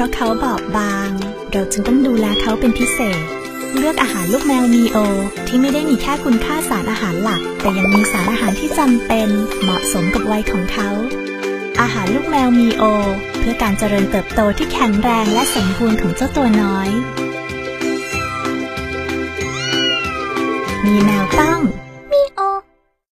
ราะเขาบอบบางเราจึงต้องดูแลเขาเป็นพิเศษเลือกอาหารลูกแมวนีโอที่ไม่ได้มีแค่คุณค่าสารอาหารหลักแต่ยังมีสารอาหารที่จำเป็นเหมาะสมกับวัยของเขาอาหารลูกแมวนีโอเพื่อการเจริญเติบโตที่แข็งแรงและสมบูรณ์ของเจ้าตัวน้อยมีแมวต้อง